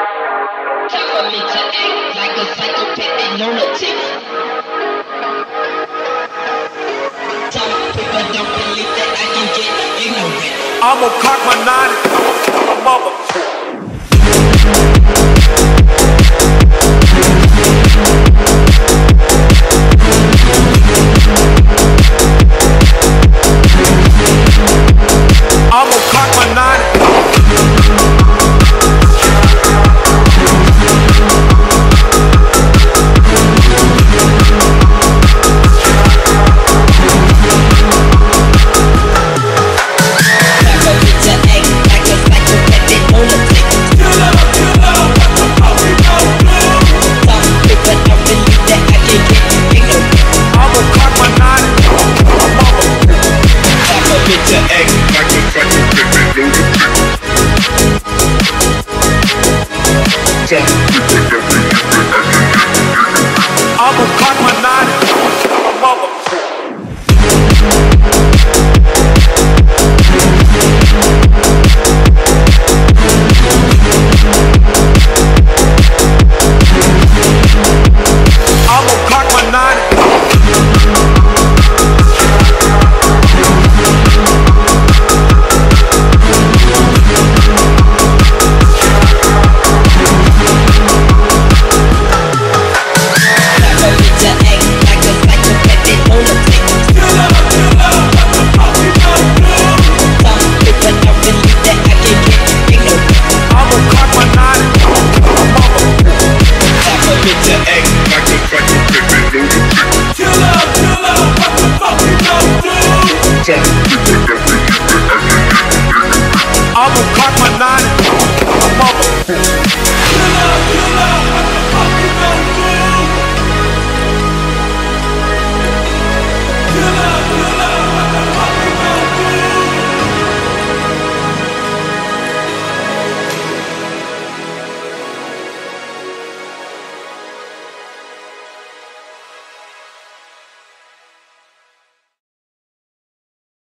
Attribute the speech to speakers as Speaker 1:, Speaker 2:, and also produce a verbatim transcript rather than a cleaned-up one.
Speaker 1: Time for me to act like a psychopathic lunatic. Some people don't believe that I can get ignorant.
Speaker 2: I'ma cock my nine and mother. I'ma cock my nine.
Speaker 3: To act